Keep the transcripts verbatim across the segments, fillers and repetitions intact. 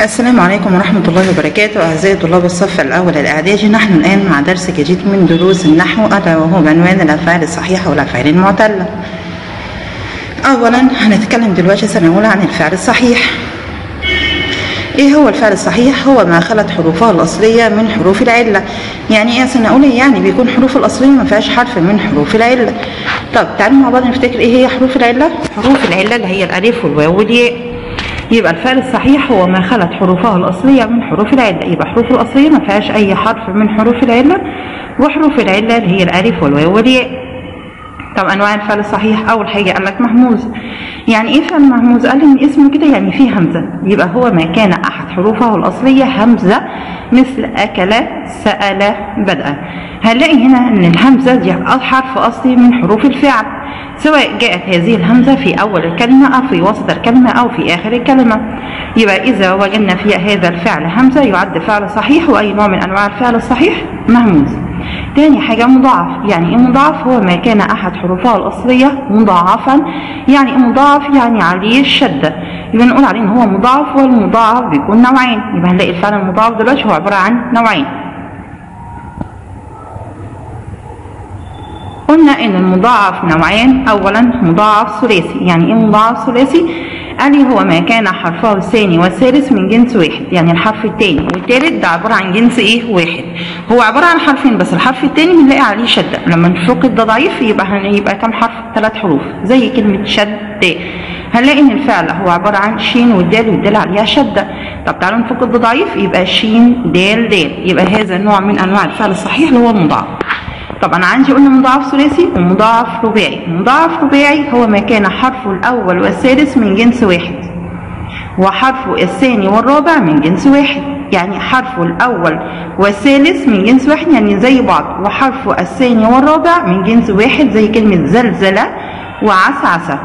السلام عليكم ورحمة الله وبركاته. أعزائي طلاب الصف الأول الإعدادي، نحن الآن مع درس جديد من دروس النحو ألا وهو بعنوان الأفعال الصحيحة والأفعال المعتلة. أولا هنتكلم دلوقتي سنة أولى عن الفعل الصحيح. إيه هو الفعل الصحيح؟ هو ما خلت حروفه الأصلية من حروف العلة. يعني إيه سنة أولى؟ يعني بيكون حروف الأصلية ما فيهاش حرف من حروف العلة. طب تعالوا مع بعض نفتكر إيه هي حروف العلة؟ حروف العلة اللي هي الألف والواو والياء. يبقى الفعل الصحيح هو ما خلت حروفه الأصلية من حروف العلة. يبقى حروف الأصلية ما فيهاش أي حرف من حروف العلة، وحروف العلة اللي هي الألف والواو والياء. طب أنواع الفعل الصحيح، أول حاجة قال لك مهموز. يعني إيه فعل مهموز؟ قال لي من اسمه كده يعني فيه همزة، يبقى هو ما كان أحد حروفه الأصلية همزة، مثل أكل، سأل، بدأ. هنلاقي هنا إن الهمزة دي حرف أصلي من حروف الفعل، سواء جاءت هذه الهمزة في أول الكلمة أو في وسط الكلمة أو في آخر الكلمة. يبقى إذا وجدنا في هذا الفعل همزة يعد فعل صحيح، وأي نوع من أنواع الفعل الصحيح مهموز. تاني حاجة مضاعف. يعني إيه مضاعف؟ هو ما كان أحد حروفه الأصلية مضاعفا. يعني إيه مضاعف؟ يعني عليه الشدة، يبقى نقول عليه إن هو مضاعف، والمضاعف بيكون نوعين. يبقى هنلاقي الفعل المضاعف دلوقتي هو عبارة عن نوعين. قلنا ان المضاعف نوعين. اولا مضاعف ثلاثي. يعني ايه مضاعف ثلاثي؟ قال لي هو ما كان حرفه الثاني والثالث من جنس واحد. يعني الحرف الثاني والثالث ده عباره عن جنس ايه؟ واحد. هو عباره عن حرفين بس الحرف الثاني بنلاقي عليه شده. لما نفقد ده ضعيف يبقى يبقى كام حرف؟ ثلاث حروف، زي كلمه شد. هنلاقي ان الفعل هو عباره عن شين والدال، والدال عليها شده. طب تعالوا نفقد ده ضعيف، يبقى شين دال دال. يبقى هذا نوع من انواع الفعل الصحيح اللي هو المضاعف. طبعا عندي قلنا مضاعف ثلاثي ومضاعف رباعي. مضاعف رباعي هو ما كان حرفه الاول والثالث من جنس واحد، وحرفه الثاني والرابع من جنس واحد. يعني حرفه الاول والثالث من جنس واحد يعني زي بعض، وحرفه الثاني والرابع من جنس واحد، زي كلمة زلزلة وعسعسة.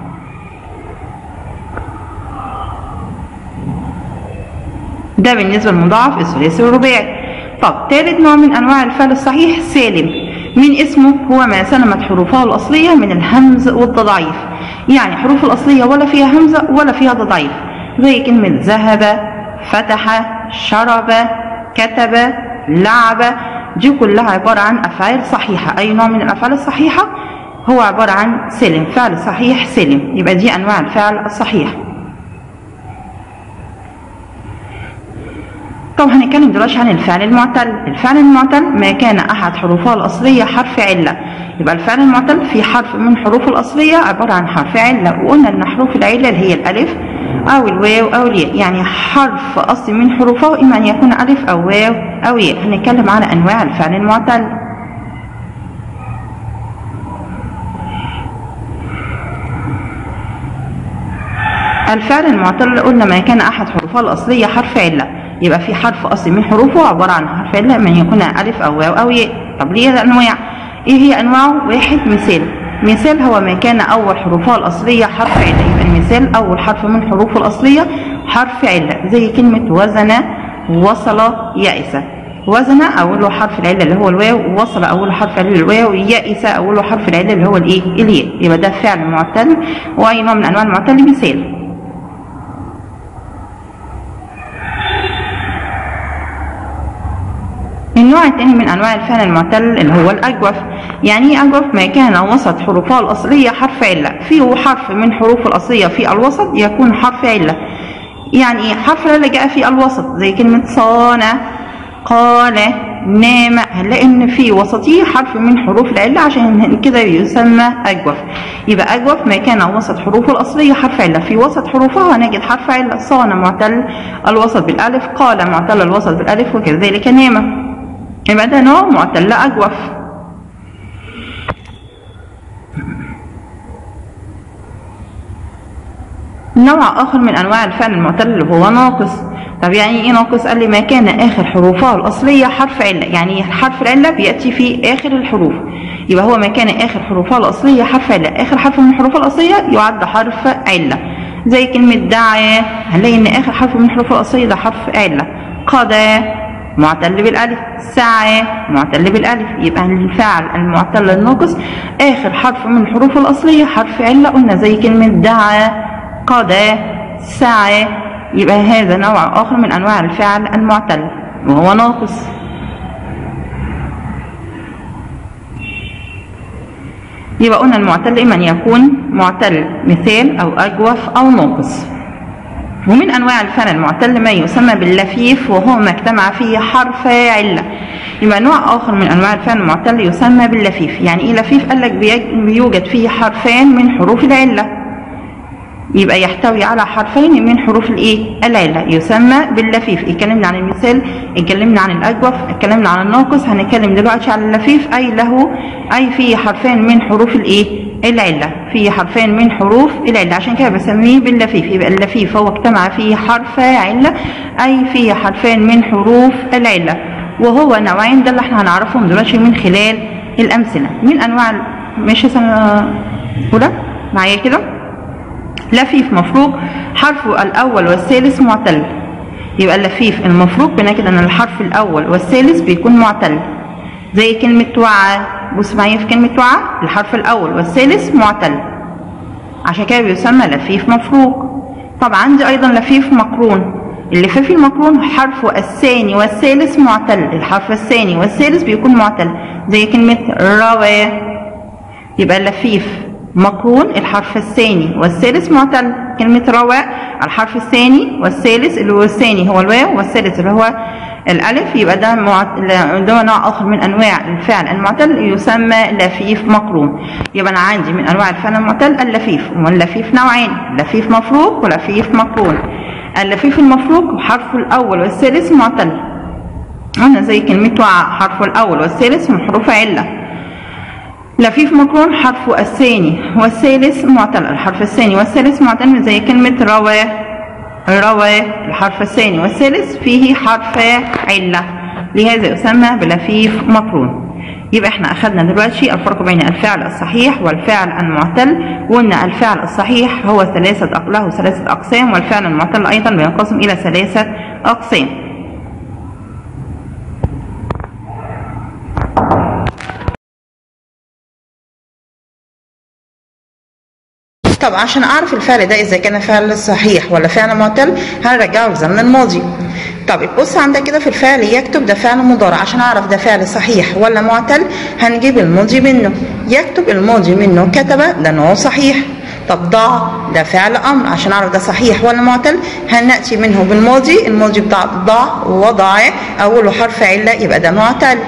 ده بالنسبة للمضاعف الثلاثي والرباعي. طب ثالث نوع من انواع الفعل الصحيح سالم. من اسمه هو ما سلمت حروفه الاصليه من الهمز والتضعيف. يعني حروف الاصليه ولا فيها همزه ولا فيها تضعيف، زي كلمه ذهب، فتح، شرب، كتب، لعب. دي كلها عباره عن افعال صحيحه. اي نوع من الافعال الصحيحه هو عباره عن سالم، فعل صحيح سالم. يبقى دي انواع الفعل الصحيح. طب هنتكلم دلوقتي عن الفعل المعتل. الفعل المعتل ما كان احد حروفه الاصليه حرف عله. يبقى الفعل المعتل في حرف من حروفه الاصليه عباره عن حرف عله، وقلنا ان حروف العله اللي هي الالف او الواو او الياء. يعني حرف اصلي من حروفه اما ان يكون الف او واو او ياء. هنتكلم على انواع الفعل المعتل. الفعل المعتل قلنا ما كان احد حروفه الاصليه حرف عله. يبقى في حرف اصلي من حروفه عباره عن حرف عله، من يكون الف او واو او ياء. طب ليه الانواع؟ ايه هي انواعه؟ واحد مثال. مثال هو ما كان اول حروفه الاصليه حرف عله. يبقى المثال اول حرف من حروفه الاصليه حرف عله، زي كلمه وزن، وصل، يئس. وزن اوله حرف العله اللي هو الواو، وصل اوله حرف العله الواو، يئس اوله حرف العله اللي هو الايه؟ الياء. يبقى ده فعل معتل، واي نوع من انواع المعتل مثال. النوع الثاني من انواع الفعل المعتل اللي هو الاجوف. يعني ايه اجوف؟ ما كان وسط حروفه الاصليه حرف عله. فيه حرف من حروف الاصليه في الوسط يكون حرف عله. يعني حرف العله جاء في الوسط، زي كلمه صان، قال، نام. هنلاقي ان في وسطيه حرف من حروف العله، عشان كده يسمى اجوف. يبقى اجوف ما كان وسط حروفه الاصليه حرف عله. في وسط حروفها هنجد حرف عله. صان معتل الوسط بالالف، قال معتل الوسط بالالف، وكذلك نام. يبقى ده نوع معتل أجوف. نوع آخر من أنواع الفعل المعتل اللي هو ناقص. طب يعني إيه ناقص؟ قال لي ما كان آخر حروفه الأصلية حرف علة. يعني حرف العلة بيأتي في آخر الحروف. يبقى هو ما كان آخر حروفه الأصلية حرف علة. آخر حرف من الحروف الأصلية يعد حرف علة، زي كلمة دعا. هنلاقي إن آخر حرف من الحروف الأصلية ده حرف علة. قضى معتل بالالف، سعى معتل بالالف. يبقى الفعل المعتل الناقص اخر حرف من الحروف الاصليه حرف عله. قلنا زي كلمه دعا، قضى، سعى، يبقى هذا نوع آخر من أنواع الفعل المعتل وهو ناقص. يبقى قلنا المعتل إما أن يكون معتل مثال أو أجوف أو ناقص. ومن أنواع الفعل المعتل ما يسمى باللفيف وهو ما اجتمع فيه حرف علة. يبقى نوع آخر من أنواع الفعل المعتل يسمى باللفيف. يعني إيه لفيف؟ قال لك بيوجد فيه حرفان من حروف العلة، يبقى يحتوي على حرفين من حروف الايه؟ العله، يسمى باللفيف. اتكلمنا عن المثال، اتكلمنا عن الاجوف، اتكلمنا عن الناقص، هنتكلم دلوقتي عن اللفيف اي له اي فيه حرفين من حروف الايه؟ العله، فيه حرفين من حروف العله، عشان كده بسميه باللفيف. يبقى اللفيف هو اجتمع فيه حرف عله اي فيه حرفين من حروف العله، وهو نوعين ده اللي احنا هنعرفهم دلوقتي من خلال الامثله. من انواع ماشي سنه اولى معايا كده؟ لفيف مفروق حرفه الأول والثالث معتل. يبقى اللفيف المفروق بنجد أن الحرف الأول والثالث بيكون معتل، زي كلمة وعى. بص معايا في كلمة وعى، الحرف الأول والثالث معتل، عشان كده بيسمى لفيف مفروق. طب عندي أيضا لفيف مقرون. اللفيف المقرون حرفه الثاني والثالث معتل، الحرف الثاني والثالث بيكون معتل، زي كلمة روى. يبقى اللفيف مقرون الحرف الثاني والثالث معتل. كلمة رواء الحرف الثاني والثالث، اللي هو الثاني هو الواو والثالث اللي هو الألف، يبقى ده, معت... ده نوع آخر من أنواع الفعل المعتل يسمى لفيف مقرون. يبقى أنا عندي من أنواع الفعل المعتل اللفيف، واللفيف نوعين، لفيف مفروق ولفيف مقرون. اللفيف المفروق حرفه الأول والثالث معتل، قلنا زي كلمة وعى حرفه الأول والثالث من حروف علة. لفيف مقرون حرفه الثاني والثالث معتل، الحرف الثاني والثالث معتل، زي كلمة روى. روى الحرف الثاني والثالث فيه حرف علة، لهذا يسمى بلفيف مقرون. يبقى احنا اخذنا دلوقتي الفرق بين الفعل الصحيح والفعل المعتل، وقلنا الفعل الصحيح هو ثلاثة له ثلاثة أقسام، والفعل المعتل أيضا بينقسم إلى ثلاثة أقسام. طب عشان اعرف الفعل ده اذا كان فعل صحيح ولا فعل معتل هنرجعه للزمن الماضي. طب بص عندك كده في الفعل يكتب، ده فعل مضارع. عشان اعرف ده فعل صحيح ولا معتل هنجيب الماضي منه. يكتب الماضي منه كتب، ده نوع صحيح. طب ضع ده فعل امر. عشان اعرف ده صحيح ولا معتل هناتي منه بالماضي. الماضي بتاع ضع ووضع اوله حرف عله، يبقى ده معتل.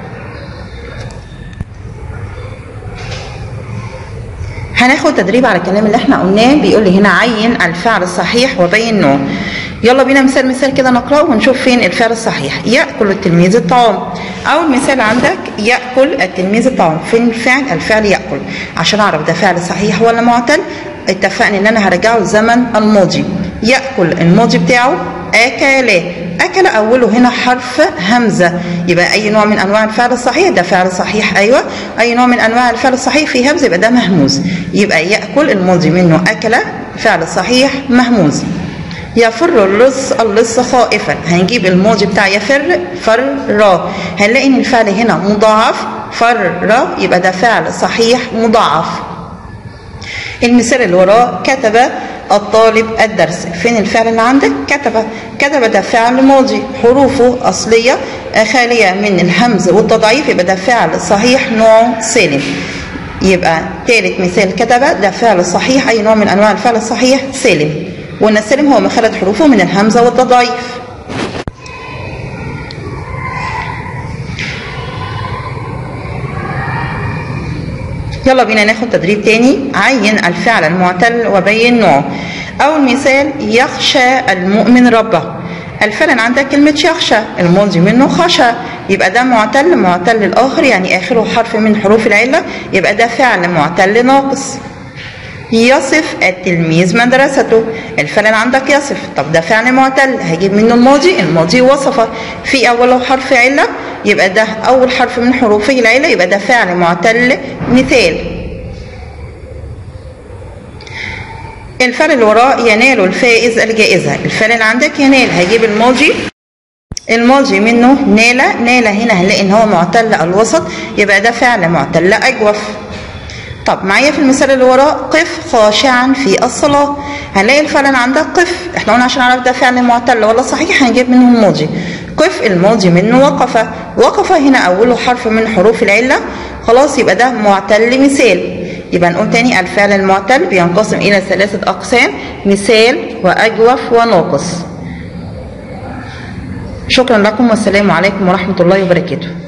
هناخد تدريب على الكلام اللي احنا قلناه. بيقول لي هنا عين الفعل الصحيح وبين نوعه. يلا بينا مثال مثال كده نقراه ونشوف فين الفعل الصحيح. يأكل التلميذ الطعام. أول مثال عندك يأكل التلميذ الطعام، فين الفعل؟ الفعل يأكل. عشان أعرف ده فعل صحيح ولا معتل اتفقنا إن أنا هرجعه لزمن الماضي. يأكل الماضي بتاعه أكل. أكل أوله هنا حرف همزة، يبقى أي نوع من أنواع الفعل الصحيح ده فعل صحيح. أيوه أي نوع من أنواع الفعل الصحيح فيه همزة يبقى ده مهموز. يبقى يأكل الماضي منه أكل، فعل صحيح مهموز. يفر اللص اللص خائفا. هنجيب الماضي بتاع يفر فر، هنلاقي ان الفعل هنا مضاعف فر، يبقى ده فعل صحيح مضاعف. المثال اللي وراه كتب الطالب الدرس. فين الفعل اللي عندك؟ كتب. كتب ده فعل ماضي حروفه اصليه خاليه من الهمز والتضعيف، يبقى ده فعل صحيح نوع سالم. يبقى ثالث مثال كتب ده فعل صحيح، اي نوع من انواع الفعل الصحيح سالم، وان السالم هو ما خلت حروفه من الهمزه والتضعيف. يلا بينا ناخد تدريب تاني. عين الفعل المعتل وبين نوعه. اول مثال يخشى المؤمن ربه. الفعل عندك كلمه يخشى، الماضي منه خشى، يبقى ده معتل. معتل الاخر يعني اخره حرف من حروف العله، يبقى ده فعل معتل ناقص. يصف التلميذ مدرسته. الفعل عندك يصف، طب ده فعل معتل هجيب منه الماضي. الماضي وصف، في اوله حرف عله، يبقى ده اول حرف من حروفه العله، يبقى ده فعل معتل مثال. الفعل اللي وراه ينال الفائز الجائزه. الفعل اللي عندك ينال، هجيب الماضي. الماضي منه نال. نال هنا هنلاقي ان هو معتل الوسط، يبقى ده فعل معتل اجوف. طب معايا في المثال اللي وراه قف خاشعا في الصلاة. هنلاقي الفعل اللي عندك قف، احنا قلنا عشان نعرف ده فعل معتل ولا صحيح هنجيب منه الماضي. قف الماضي منه وقف، وقف هنا اوله حرف من حروف العله، خلاص يبقى ده معتل مثال. يبقى نقول تاني الفعل المعتل بينقسم الى ثلاثه اقسام: مثال واجوف وناقص. شكرا لكم والسلام عليكم ورحمه الله وبركاته.